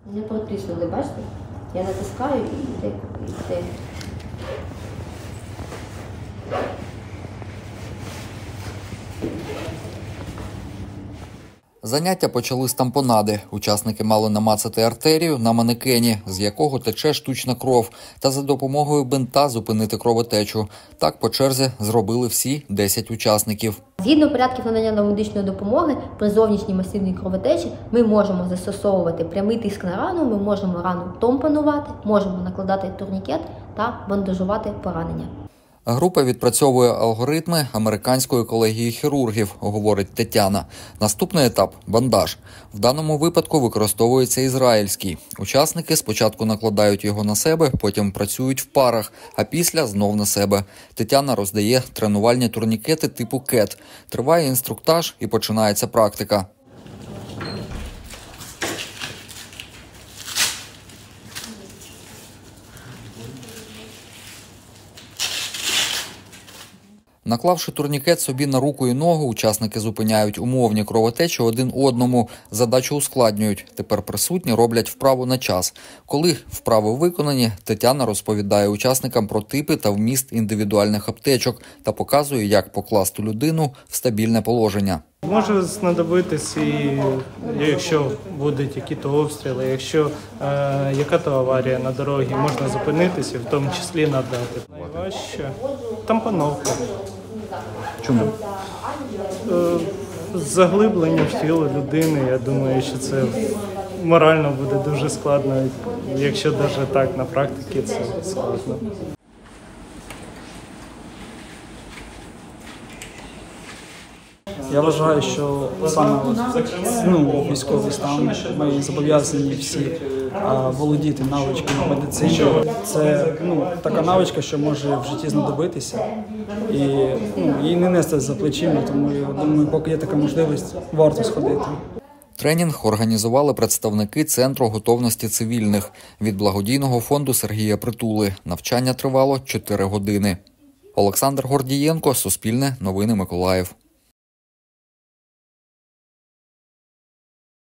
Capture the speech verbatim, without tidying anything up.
Не протиснули, бачите? Я натискаю і йде. йде. Заняття почали з тампонади. Учасники мали намацати артерію на манекені, з якого тече штучна кров, та за допомогою бинта зупинити кровотечу. Так по черзі зробили всі десять учасників. Згідно порядків надання медичної допомоги, при зовнішній масивній кровотечі ми можемо застосовувати прямий тиск на рану, ми можемо рану тампонувати, можемо накладати турнікет та бандажувати поранення. Група відпрацьовує алгоритми американської колегії хірургів, говорить Тетяна. Наступний етап – бандаж. В даному випадку використовується ізраїльський. Учасники спочатку накладають його на себе, потім працюють в парах, а після знов на себе. Тетяна роздає тренувальні турнікети типу кет. Триває інструктаж і починається практика. Наклавши турнікет собі на руку і ногу, учасники зупиняють умовні кровотечі один одному. Задачу ускладнюють. Тепер присутні роблять вправу на час. Коли вправи виконані, Тетяна розповідає учасникам про типи та вміст індивідуальних аптечок та показує, як покласти людину в стабільне положення. Може знадобитись, і якщо будуть якісь обстріли, якщо е, яка-то аварія на дорозі, можна зупинитися і в тому числі надати. Найважче – тампоновка. Чому? Е, заглиблення в тіло людини, я думаю, що це морально буде дуже складно, якщо навіть так на практиці це складно. Я вважаю, що саме ну, військовий стан, ми зобов'язані всі а, володіти навичками медицини. Це ну, така навичка, що може в житті знадобитися, і ну, її не нести за плечима, тому я думаю, поки є така можливість, варто сходити. Тренінг організували представники Центру готовності цивільних від благодійного фонду Сергія Притули. Навчання тривало чотири години. Олександр Гордієнко, Суспільне, Новини Миколаїв.